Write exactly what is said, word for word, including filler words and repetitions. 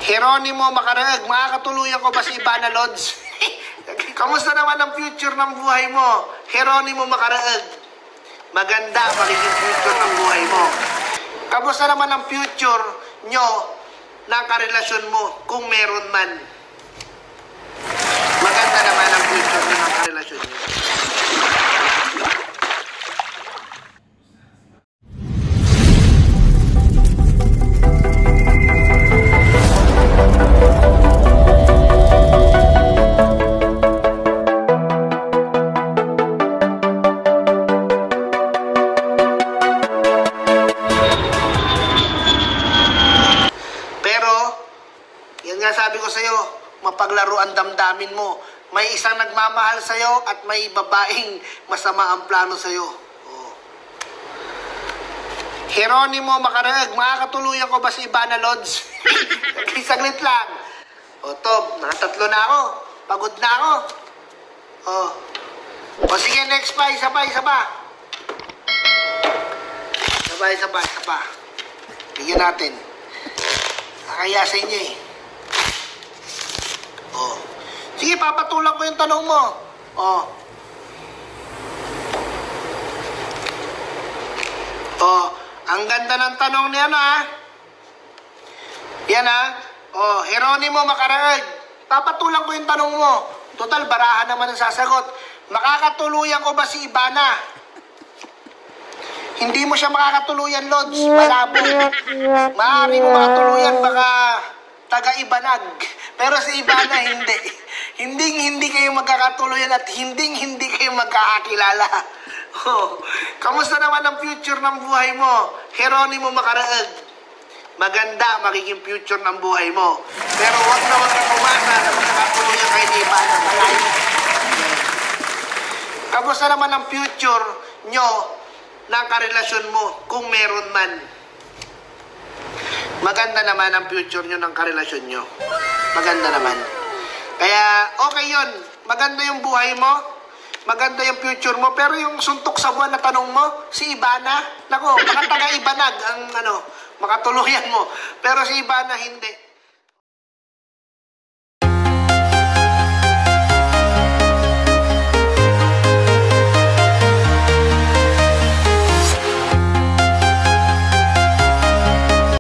Jeronimo Macaraeg, makakatuluyan ko ba si Ivana Lods? Kamusta naman ang future ng buhay mo? Jeronimo Macaraeg, maganda magiging future ng buhay mo. Kamusta naman ang future nyo ng karelasyon mo kung meron man? Maganda naman ang future nyo ng karelasyon nyo. Sabi ko sa'yo, mapaglaro ang damdamin mo. May isang nagmamahal sa'yo at may babaeng masama ang plano sa'yo. Oh. Jeronimo Macaraeg, makakatuluyan ko ba si Ivana Lods? Saglit lang. O, Tom, nakatatlo na ako. Pagod na ako. O. O, sige, next pa. Isa pa, isa pa. Isa pa, isa pa, isa pa. Bigyan natin. Nakaya sa inyo eh. Oh. Sige, papatulan ko yung tanong mo. Oh. Oh, ang ganda ng tanong niya na. Yan ha. Oh, Jeronimo Macaraeg, papatulan ko yung tanong mo. Total, barahan naman ang sasagot. Makakatuluyan ko ba si Ivana? Hindi mo siya makakatuluyan, Lods. Malabo. Maaari mo makatuluyan, baka taga-Ibanag. Pero si Ivana, hindi. Hinding-hindi kayo magkakatuluyan at hinding-hindi kayo magkakakilala. Oh. Kamusta naman ang future ng buhay mo? Jeronimo Macaraeg, maganda magiging future ng buhay mo. Pero wag na wag kang umasa na magkakatuluyan kayo ni Ivana. Malayo. Kamusta naman ang future nyo ng karelasyon mo kung meron man? Maganda naman ang future nyo ng karelasyon nyo. Maganda naman. Kaya, okay yun. Maganda yung buhay mo. Maganda yung future mo. Pero yung suntok sa buwan na tanong mo, si Ivana, nako, baka taga-Ibanag ang ano, makatuluyan mo. Pero si Ivana, hindi.